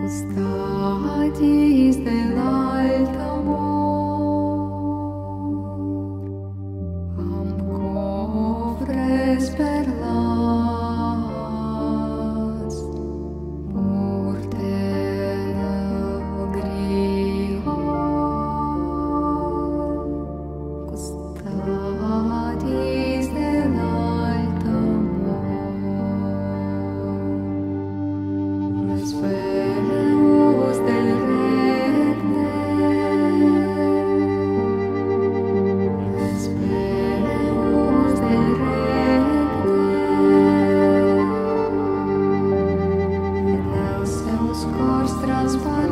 Custodis del alto amor, am cofres perlas, portera grial, custodis del alto amor, los feus del regne, los feus del regne, dels seus cors transparents.